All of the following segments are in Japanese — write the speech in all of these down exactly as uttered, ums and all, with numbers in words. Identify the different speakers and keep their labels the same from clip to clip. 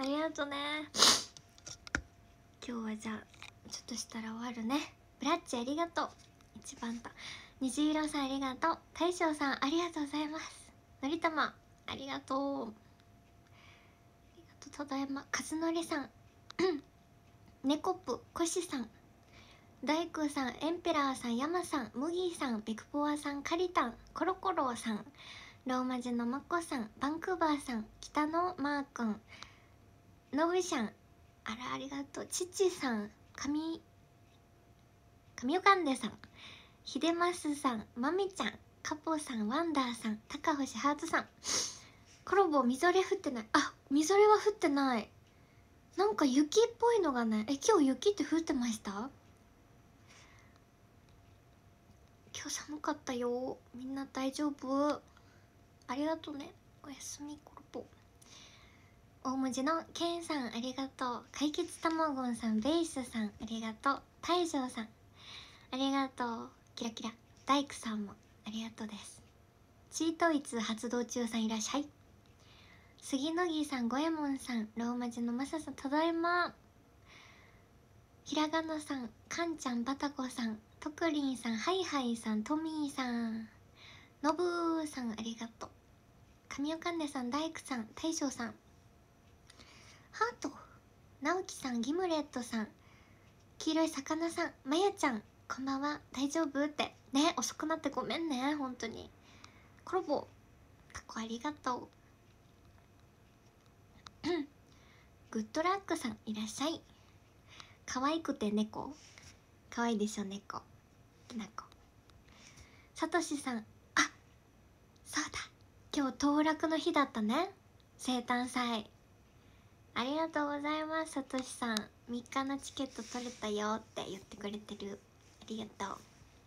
Speaker 1: ありがとね。今日はじゃあちょっとしたら終わるね。ブラッチありがとう。一番と虹色さんありがとう。大将さんありがとうございます。のりたまありがとう。ありがとう。ただいま。かずのりさんねこっぷこしさん大工さんエンペラーさん山さんムギーさんビクポワさんカリタンコロコロさんローマ字のマコさんバンクーバーさん北野マー君ノブシャンあらありがとう。ちちさん神神おかんでさんひでますさんまみちゃんカポさんワンダーさん高星ハートさんコロボみぞれ降ってない。あ、みぞれは降ってない。なんか雪っぽいのがね。え、今日雪って降ってました？今日寒かったよ。みんな大丈夫？ありがとうね。おやすみコロボ。大文字のケンさんありがとう。解決たまごんさんベースさんありがとう。大将さんありがとう。キラキラ大工さんもありがとうです。チートイツ発動中さんいらっしゃい。杉野木さん五右衛門さんローマ字のマサさんただいま。ひらがなさんかんちゃんバタコさんとくりんさんハイハイさんトミーさんのぶーさんありがとう。神尾かんねさん大工さん大将さんハート直樹さんギムレットさん黄色い魚さんまやちゃんこんばんは大丈夫ってね。遅くなってごめんね本当に。コロボタコありがとうグッドラックさんいらっしゃい。可愛くて猫可愛いでしょ猫きなこ。さとしさんあそうだ今日当落の日だったね。生誕祭ありがとうございます。さとしさんみっかのチケット取れたよって言ってくれてる。ありがとう。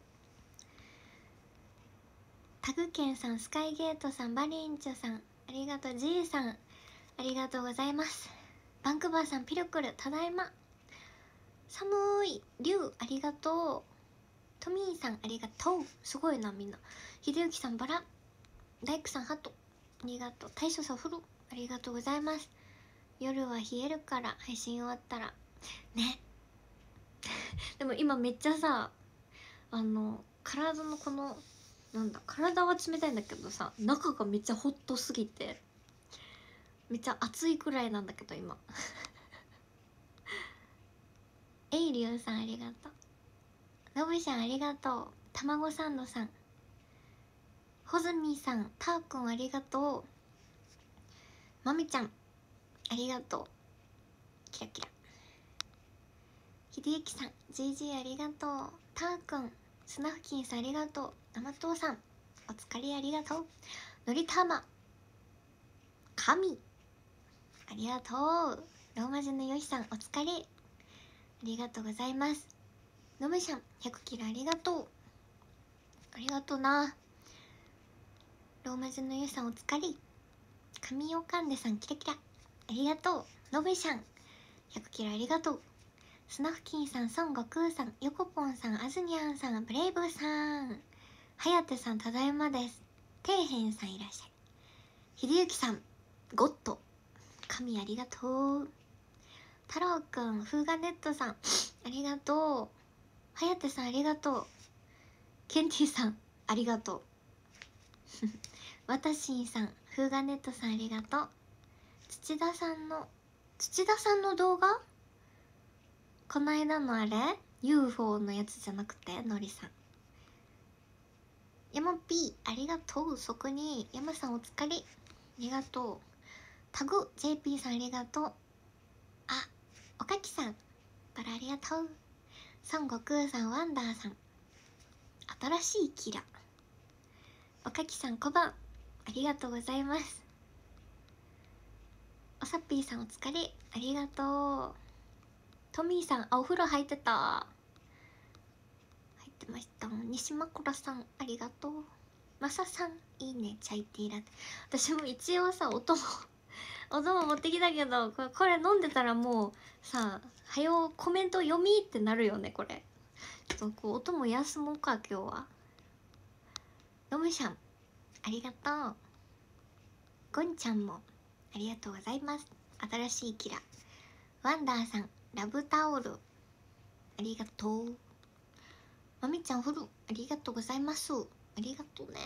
Speaker 1: タグケンさんスカイゲートさんバリンチョさんありがとう。じいさんありがとうございます。バンクバーさんピルクルただいま。寒いりゅうありがとう。トミーさんありがとう。すごいなみんな。ひでゆきさんバラ大工さんハトありがとう。大将さんお風呂ありがとうございます。夜は冷えるから配信終わったらねでも今めっちゃさあの体のこのなんだ体は冷たいんだけどさ中がめっちゃホットすぎてめっちゃ暑いくらいなんだけど今エイリュウさんありがとう。のぶしゃんありがとう。たまごサンドさんほずみさんたーくんありがとう。まみちゃんありがとう。キラキラひでゆきさん ジージー ありがとう。たーくんスナフキンさんありがとう。あまとうさんお疲れありがとう。のりたま神ありがとう。ローマ字のよしさんお疲れありがとうございます。のぶしゃんひゃくキロありがとう。ありがとうな。ローマ字のよしさんお疲れ。神尾かんでさんキラキラありがとう。のぶしゃんひゃくキロありがとう。スナフキンさん孫悟空さんヨコポンさんあずにゃんさんブレイブさんはやてさんただいまです。底辺さんいらっしゃい。ひでゆきさんゴッド神ありがとう。太郎くんフーガネットさんありがとう。はやてさんありがとう。ケンティさんありがとうわたしんさんフーガネットさんありがとう。土田さんの土田さんの動画この間のあれ ユーフォー のやつじゃなくてのりさん山 P ありがとう。そこに山さんお疲れありがとう。タグ ジェーピー さんありがとう。あおかきさんバラありがとう。孫悟空さんワンダーさん新しいキラおかきさんこばんありがとうございます。おさっぴーさんお疲れありがとう。トミーさんあお風呂入ってた入ってました。西枕さんありがとう。まささんいいねチャイティーラテ。私も一応さお供お供持ってきたけどこれこれ飲んでたらもうさはよコメント読みってなるよね。これちょっとこうお供休もうか今日は。のむしゃんありがとう。ゴンちゃんもありがとうございます。 新しいキラ。ワンダーさん、ラブタオルありがとう。まみちゃんフルありがとうございます。ありがとうね。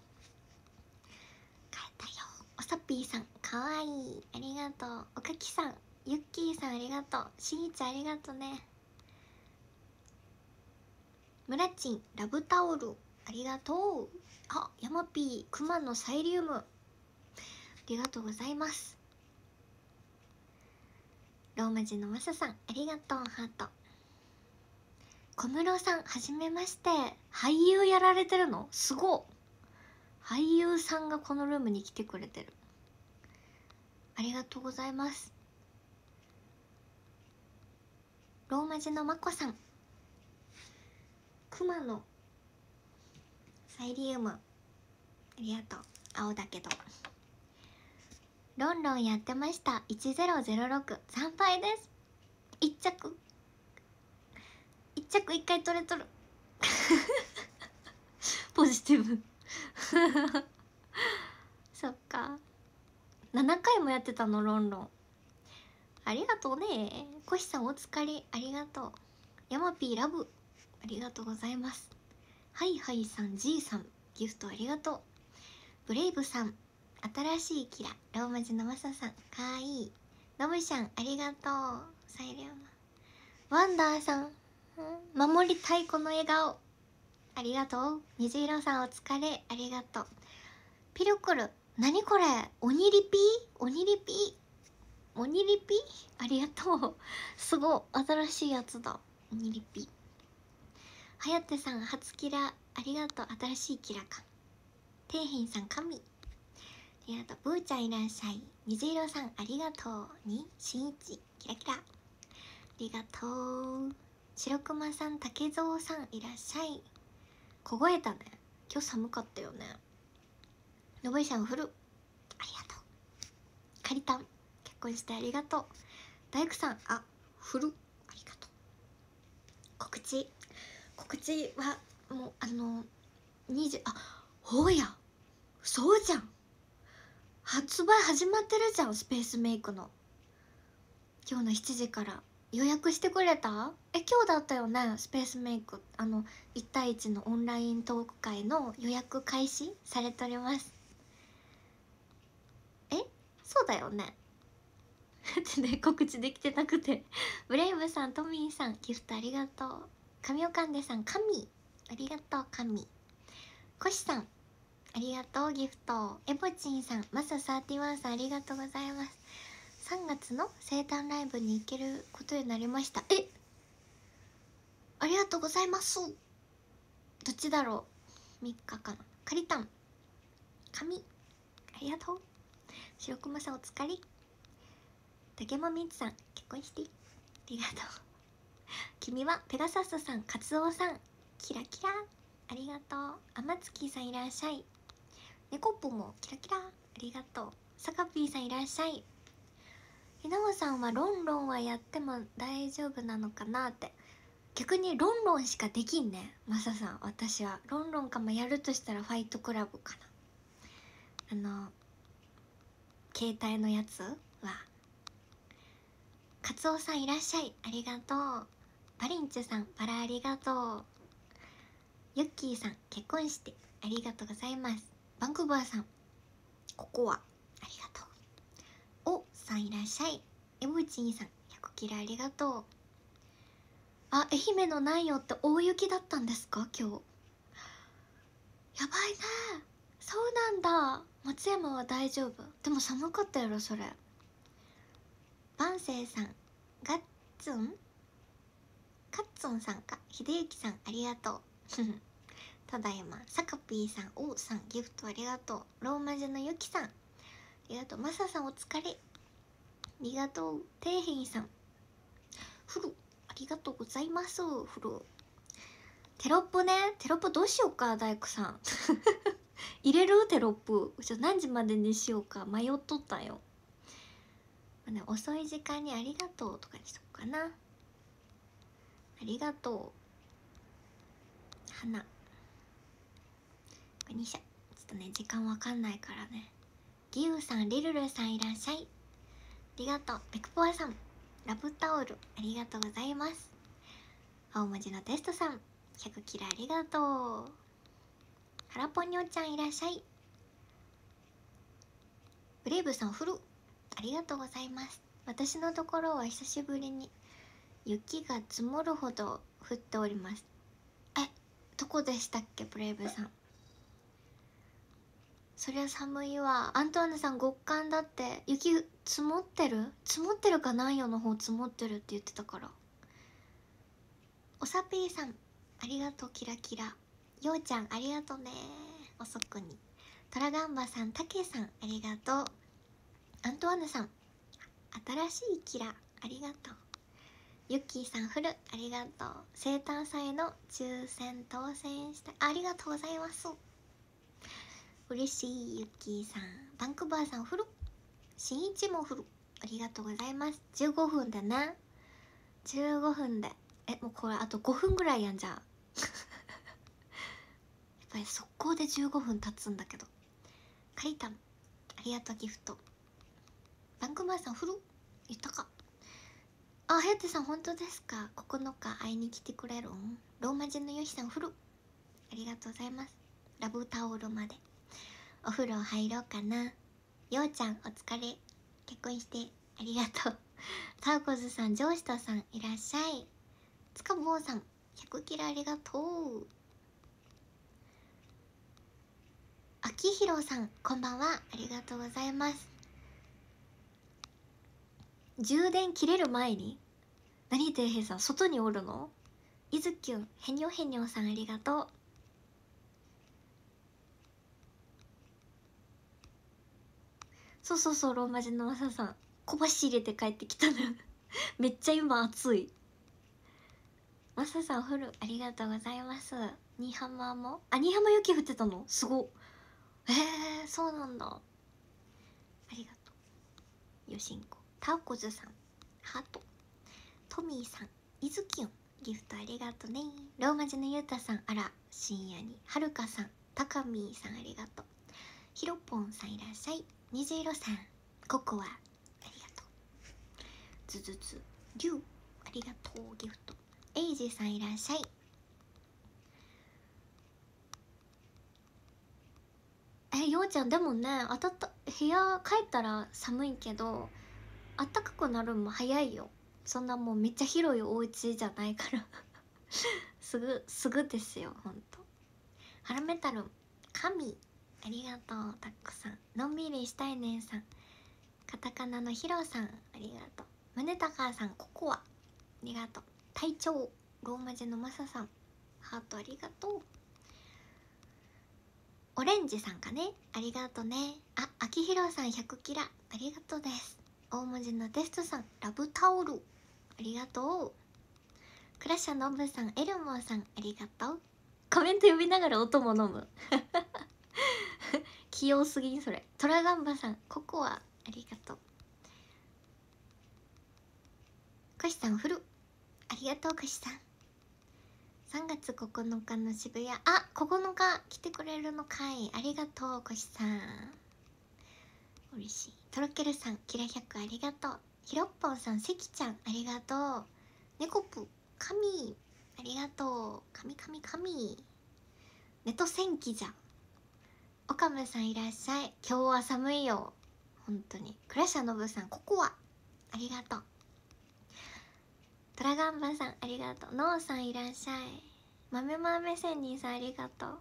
Speaker 1: 帰ったよ。おさぴーさんかわいいありがとう。おかきさん、ゆっきーさんありがとう。しーちゃんありがとうね。むらちんラブタオルありがとう。あ、やまぴーくまのサイリウムありがとうございます。ローマ字のまささんありがとう。ハート。小室さんはじめまして。俳優やられてるのすごっ。俳優さんがこのルームに来てくれてる。ありがとうございます。ローマ字のまこさん、くまのサイリウムありがとう。青だけどロンロンやってました。いちぜろぜろろく惨敗です。いっ着いっ着いっかい取れとるポジティブそっか、ななかいもやってたのロンロン。ありがとうね。コシさんお疲れありがとう。ヤマピーラブありがとうございます。はいはいさん、じいさんギフトありがとう。ブレイブさん、新しいキラ、ローマ字のマサさんかわいい。ノブシャンありがとう。サイレンワンダーさん、守りたいこの笑顔ありがとう。虹色さんお疲れありがとう。ピルクル、なにこれ、鬼リピ鬼リピ鬼リピありがとう。すごい新しいやつだ。鬼リピ。はやてさん初キラありがとう。新しいキラか。ていへんさん神ありがとう。ブーちゃんいらっしゃい。虹色さんありがとう。にしんいちキラキラありがとう。白熊さん、竹蔵さんいらっしゃい。凍えたね。今日寒かったよね。のぶいさんフルありがとう。かりたん結婚してありがとう。大工さん、あ、フルありがとう。告知告知はもうあのにじゅう、あ、ほうやそうじゃん、発売始まってるじゃん。スペースメイクの今日のしちじから予約してくれた？え、今日だったよね。スペースメイク、あのいち対いちのオンライントーク会の予約開始されております。え、そうだよねってね、告知できてなくてブレイブさん、トミーさんギフトありがとう。神尾かんでさん神ありがとう。神コシさんありがとう。ギフトエボチンさん、マササーティワンさんありがとうございます。さんがつの生誕ライブに行けることになりました。え、ありがとうございます。どっちだろう、みっかかな。かりたん神ありがとう。白熊さんお疲れ。竹間みつさん結婚してありがとう。君はペガサスさん、カツオさんキラキラありがとう。あまつきさんいらっしゃい。ねこっぽもキラキラありがとう。さかぴーさんいらっしゃい。ひなわさんはロンロンはやっても大丈夫なのかなって。逆にロンロンしかできんね、マサさん。私はロンロンかも。やるとしたらファイトクラブかな。あの携帯のやつは。カツオさんいらっしゃいありがとう。バリンチュさんバラありがとう。ユッキーさん結婚してありがとうございます。バンクーバーさんここはありがとう。おさんいらっしゃい。エムチンさんひゃくキラありがとう。あ、愛媛の南陽って大雪だったんですか今日。やばいね。そうなんだ。松山は大丈夫。でも寒かったやろそれ。バンセイさんガッツンカッツンさんか。秀幸さんありがとうただいま。サカピーさん、オーさんギフトありがとう。ローマ字のゆきさんありがとう。マサさんお疲れありがとう。ていへんさんフルありがとうございます。フルテロップね。テロップどうしようか大工さん入れるテロップちょ何時までにしようか迷っとったよ、ね、遅い時間にありがとうとかにしとくかな。ありがとう。花にしゃちょっとね時間わかんないからね。ギウさん、リルルさんいらっしゃい。 りがとう。ペクポアさんラブタオルありがとうございます。青文字のテストさんひゃくキラありがとう。はらぽにょちゃんいらっしゃい。ブレイブさんフルありがとうございます。私のところは久しぶりに雪が積もるほど降っております。え、どこでしたっけブレイブさん。そりゃ寒いわ。アントワーヌさん極寒だって。雪積もってる積もってるか。南予の方積もってるって言ってたから。おさぴーさんありがとう。キラキラようちゃんありがとうね。遅くに。トラガンバさんたけさんありがとう。アントワーヌさん新しいキラありがとう。ユッキーさんフルありがとう。生誕祭の抽選当選してありがとうございます。嬉しい。ユッキーさんバンクバーさんフルしんいちもフルありがとうございます。じゅうごふんでね。じゅうごふんでえもうこれあとごふんぐらいやんじゃんやっぱり速攻でじゅうごふん経つんだけど。カリタンありがとう。ギフトバンクバーさんフル言ったか。あ、はやてさん本当ですか。ここのか会いに来てくれるん。ローマ字のよしさんフルありがとうございます。ラブタオルまで。お風呂入ろうかな。ようちゃんお疲れ。結婚してありがとう。タウコズさんジョーシトさんいらっしゃい。つかぼうさんひゃくキラありがとう。あきひろさんこんばんはありがとうございます。充電切れる前に何てへいさん外におるの。いずきゅんへにょへにょさんありがとう。そうそうそう。ローマ字のマサさん小走りで帰ってきたのめっちゃ今暑い。マサさんフルありがとうございます。新居浜もあ新居浜雪降ってたのすご。へえそうなんだ。ありがとう。よしんこタオコズさんハートトミーさんいずきゅんギフトありがとうね。ローマ字のゆうたさんあら深夜にはるかさんたかみーさんありがとう。ひろぽんさんいらっしゃい。にじいろさんココアありがとう。ずずずりゅうありがとう。ギフトエイジさんいらっしゃい。えようちゃんでもねあたった部屋帰ったら寒いけどあったかくなるのも早いよ。そんなもうめっちゃ広いお家じゃないからすぐすぐですよほんと。ハラメタルン神ありがとう。たくさんのんびりしたいねんさんカタカナのヒロさんありがとう。胸高さんココアありがとう。隊長ローマ字のマサさんハートありがとう。オレンジさんかねありがとうね。あ、あきひろさんひゃくキラありがとうです。大文字のテストさんラブタオルありがとう。クラッシャーのぶさんエルモーさんありがとう。コメント読みながら音も飲む器用すぎんそれ。トラガンバさんココアありがとう。コシさんフルありがとう。コシさんさんがつここのかの渋谷あここのか来てくれるのかい。ありがとうコシさん嬉しい。とろけるさんキラひゃくありがとう。ひろっぽんさんせきちゃんありがとう。ねこぷかみありがとう。かみかみかみネト戦記じゃん。おかむさんいらっしゃい。今日は寒いよ本当に。クラッシャーのぶさんココアありがとう。トラガンバさんありがとう。ノーさんいらっしゃい。豆豆仙人さんありがとう。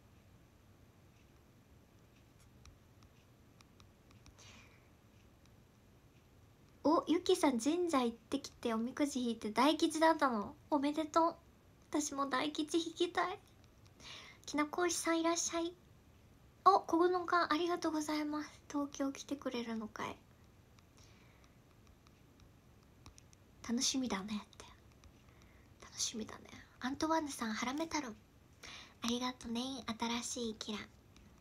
Speaker 1: おゆきさん神社行ってきておみくじ引いて大吉だったのおめでとう。私も大吉引きたい。きなこおしさんいらっしゃい。おここのかありがとうございます。東京来てくれるのかい。楽しみだねって楽しみだね。アントワーヌさんハラメタルンありがとね。新しいキラ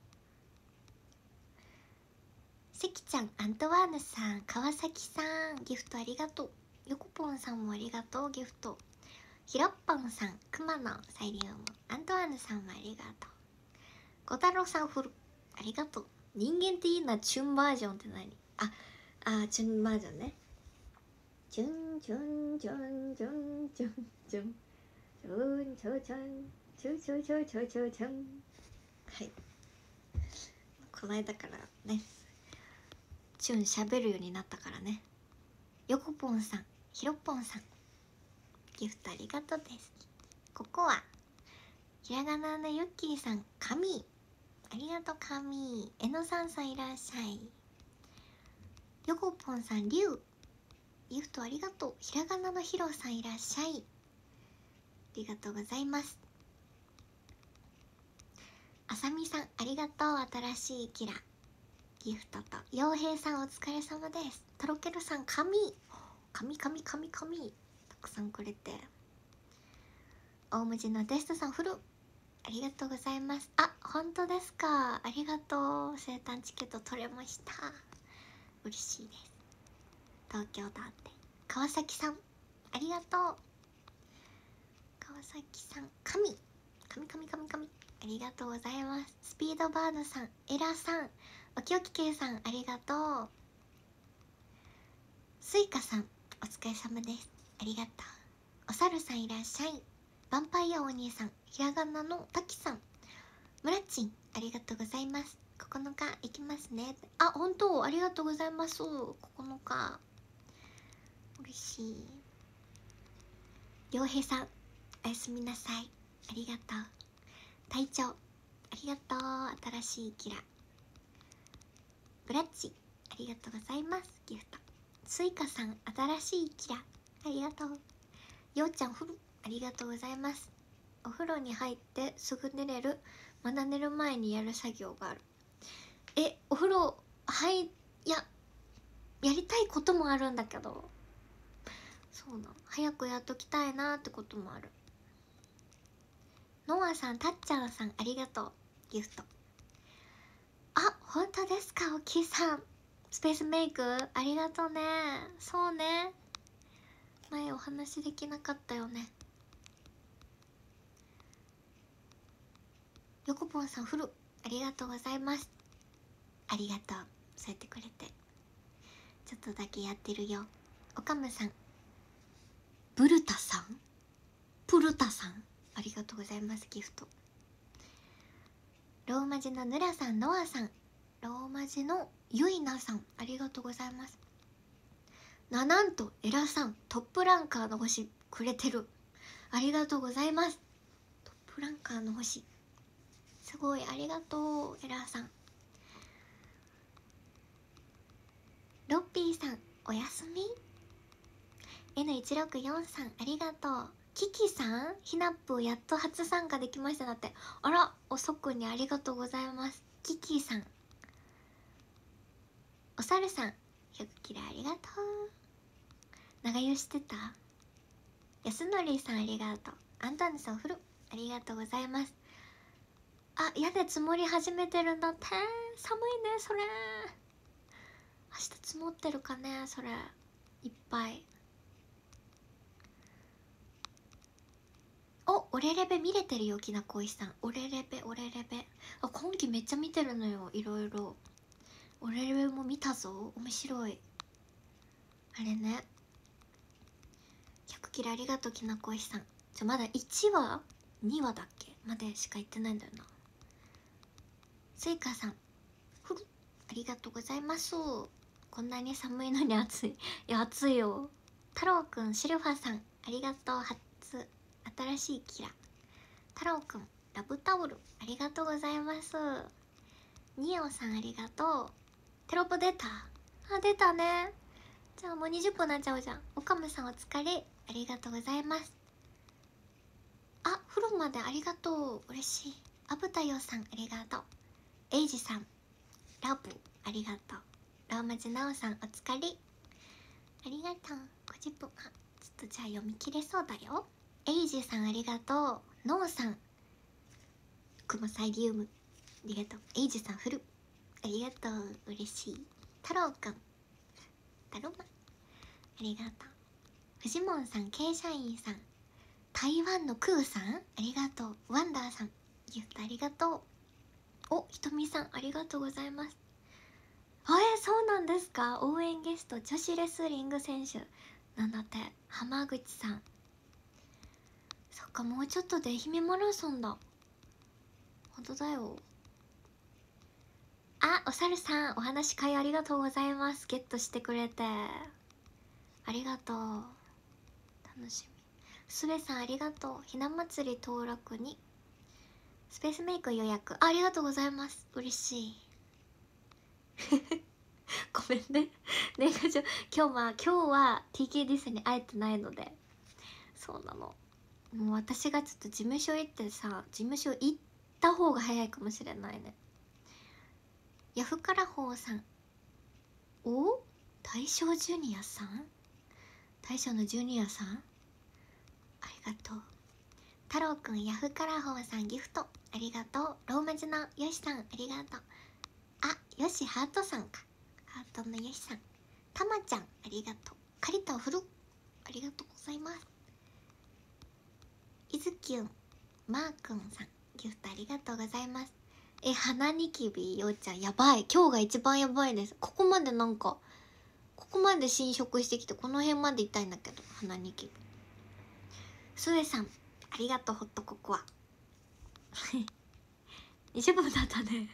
Speaker 1: せきちゃんアントワーヌさん川崎さんギフトありがとう。ヨコポンさんもありがとうギフト。ひろっぽんさんくまのサイリウムアントワーヌさんもありがとう。ご太郎さんフルありがとう。人間っていいなチュンバージョンって何。ああチュンバージョンね。チュンチュンチュンチュンチュンチュンチュンチュンチュンチュンチュンチュンチュンチュンチュン。はい、この間からねチュン喋るようになったからね。ヨコポンさん、ヒロポンさん、ギフトありがとうです。ここはひらがなのユッキーさん、神ありがとう。神えのさんさんいらっしゃい。ヨコポンさん、リュウギフトありがとう。ひらがなのヒロさんいらっしゃい。ありがとうございます。あさみさんありがとう。新しいキラギフトと、ようへいさんお疲れ様です。とろけるさん、神神神神神たくさんくれて。大文字のデストさん、フルありがとうございます。あ、本当ですか。ありがとう。生誕チケット取れました。嬉しいです。東京だって。川崎さんありがとう。川崎さん、神神神神神ありがとうございます。スピードバードさん、エラさん、おきおきけいさんありがとう。スイカさんお疲れ様です。ありがとう。おさるさんいらっしゃい。ヴァンパイアお兄さん、ひらがなのたきさん、ムラッチンありがとうございます。ここのか行きますね。あ、本当ありがとうございます。ここのか嬉しい。りょうへいさんおやすみなさい。ありがとう。隊長ありがとう。新しいキラブラッチありがとうございます。ギフトスイカさん新しいキラありがとう。ようちゃんフルありがとうございます。お風呂に入ってすぐ寝れる、まだ寝る前にやる作業がある。え、お風呂はいいややりたいこともあるんだけど、そうなの、早くやっときたいなってこともある。ノアさん、たっちゃんさんありがとう。ギフトあ、本当ですか。おきさんスペースメイクありがとうね。そうね、前お話できなかったよね。ヨコポンさんフルありがとうございます。ありがとう、そうやってくれて。ちょっとだけやってるよ。おかむさん、ブルタさんプルタさんありがとうございます。ギフトローマ字のヌラさん、ノアさん、ローマ字のユイナさんありがとうございます。な、なんとエラさんトップランカーの星くれてる。ありがとうございます。トップランカーの星すごい、ありがとうエラさん。ロッピーさんおやすみ。 エヌいちろくよん さんありがとう。キキさん、ヒナップやっと初参加できましただって。あら、遅くにありがとうございます。キキさん、おさるさんひゃくキラありがとう。長湯してた。やすのりさんありがとう。アンタンさんフルありがとうございます。あ、屋根積もり始めてるんだって。寒いねそれ。明日積もってるかねそれ。いっぱい。お、オレレベ見れてるよ、きなこいさん。オレレベ、オレレベ。あ、今期めっちゃ見てるのよ、いろいろ。オレレベも見たぞ、面白い。あれね。ひゃくキラありがとう、きなこいさん。じゃ、まだいちわ ?に 話だっけまでしか言ってないんだよな。スイカさん、ふる、ありがとうございます。こんなに寒いのに暑い。いや、暑いよ。太郎くん、シルファーさん、ありがとう。初、新しいキラ。太郎くん、ラブタオルありがとうございます。ニオさんありがとう。テロップ出た。あ、出たね。じゃあもうにじゅっぷんになっちゃうじゃん。おかむさんお疲れありがとうございます。あ、風呂までありがとう、嬉しい。あぶたよさんありがとう。エイジさんラブありがとう。ローマ字なおさんお疲れありがとう。ごじゅっぷん、あ、ちょっとじゃあ読み切れそうだよ。エイジさんありがとう。ノーさん、クモサイリウムありがとう。エイジさんフルありがとう、嬉しい。太郎くん、太郎まありがとう。フジモンさん、ケイシャインさん、台湾のクーさんありがとう。ワンダーさんギフトありがとう。お、ひとみさんありがとうございます。 え、そうなんですか。応援ゲスト女子レスリング選手なんだって、浜口さん。そっか、もうちょっとで愛媛マラソンだ。ほんとだよ。あ、おさるさん、お話会ありがとうございます。ゲットしてくれてありがとう。楽しみ。すべさんありがとう。ひな祭り登録にスペースメイク予約 あ, ありがとうございます。嬉しいごめんね年賀状今日は今日は ティーケーディー さんに会えてないので。そうなの。もう私がちょっと事務所行ってさ、事務所行った方が早いかもしれないね。ヤフカラホーさん、お大正ジュニアさん、大正のジュニアさん、ありがとう。太郎くん、ヤフカラホーさんギフトありがとう。ローマ字のよしさんありがとう。あ、よしハートさんか。ハートのよしさん。たまちゃんありがとう。カリタを振るありがとうございます。いずきゅん、マーくんさんギフトありがとうございます。え、花ニキビようちゃんやばい。今日が一番やばいです。ここまでなんかここまで侵食してきて、この辺まで痛いんだけど、鼻ニキビ。スエさんありがとう。ホットココアにじゅっぷんだったね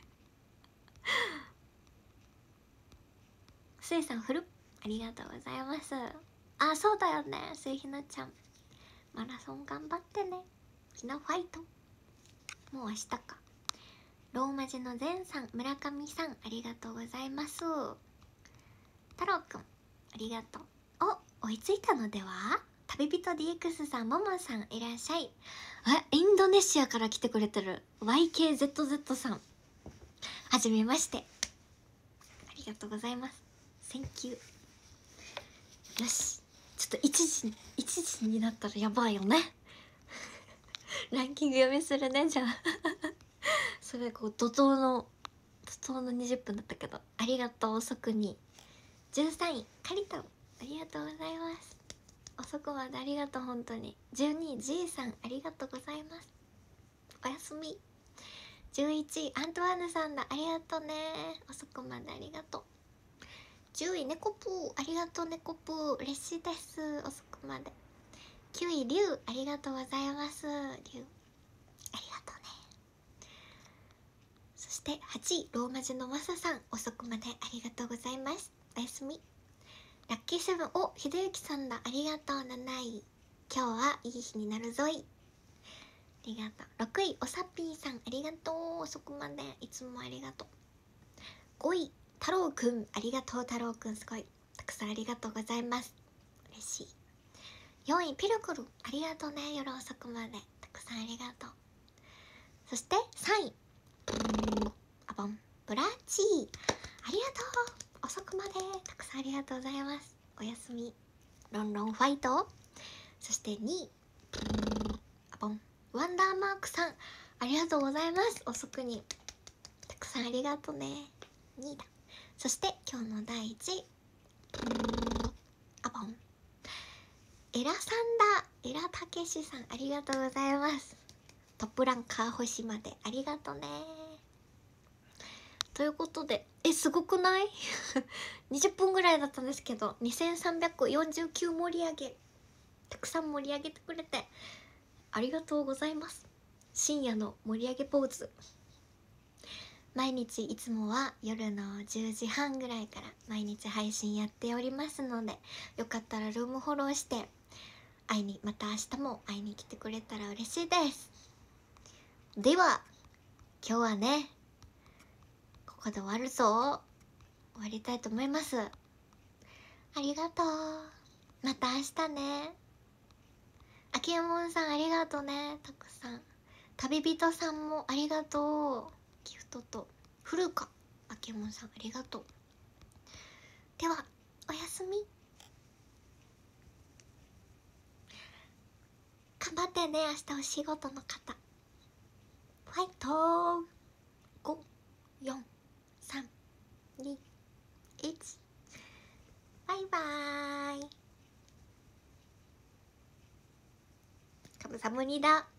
Speaker 1: スエさんフルありがとうございます。あ、そうだよね、スエひなちゃんマラソン頑張ってね。ひなファイト。もう明日か。ローマ字のゼンさん、村上さんありがとうございます。太郎くんありがとう。お、追いついたのでは。旅人 ディーエックス さん、ももさんいらっしゃい。え、インドネシアから来てくれてる ワイケーゼットゼット さん、はじめまして、ありがとうございます。センキュー。よし、ちょっと一時一時になったらやばいよねランキング読みするね。じゃあそれこう怒涛の怒涛のにじゅっぷんだったけど、ありがとう。遅くにじゅうさんいカリタンありがとうございます。遅くまでありがとう。本当に。じゅうにい G さんありがとうございます。おやすみ。じゅういちいアントワーヌさんだ、ありがとうね。遅くまでありがとう。じゅういネコプーありがとう。ネコプー嬉しいです。遅くまで。きゅういリュウありがとうございます。リュウありがとうね。そしてはちいローマ字のマサさん、遅くまでありがとうございます。おやすみ。ラッキーセブン、お、ひでゆきさんだ、ありがとう。なない今日はいい日になるぞい、ありがとう。ろくいおさぴーさんありがとう。遅くまでいつもありがとう。ごい太郎くんありがとう。太郎くんすごいたくさんありがとうございます。嬉しい。よんいピルクルありがとうね。夜遅くまでたくさんありがとう。そしてさんいあぼんブラッチーありがとう。遅くまでたくさんありがとうございます。おやすみ。ロンロンファイト。そしてにいあぼんワンダーマークさんありがとうございます。遅くにたくさんありがとうね。にいだ。そして今日のだいいちいあぼんエラさんだ。エラたけしさんありがとうございます。トップランカー星までありがとうね。ということで、え、すごくないにじゅっぷんぐらいだったんですけど、にせんさんびゃくよんじゅうきゅう盛り上げ、たくさん盛り上げてくれてありがとうございます。深夜の盛り上げポーズ、毎日いつもは夜のじゅうじはんぐらいから毎日配信やっておりますので、よかったらルームフォローして会いに、また明日も会いに来てくれたら嬉しいです。では今日はね、ここで終わるぞ。終わりたいと思います。ありがとう。また明日ね。あきえもんさんありがとうね。たくさん。旅人さんもありがとう。ギフトとフルカ。あきえもんさんありがとう。ではおやすみ。頑張ってね、明日お仕事の方。ファイトー。ご、よん、さん、に、いち。バイバーイ。カムサムニダ。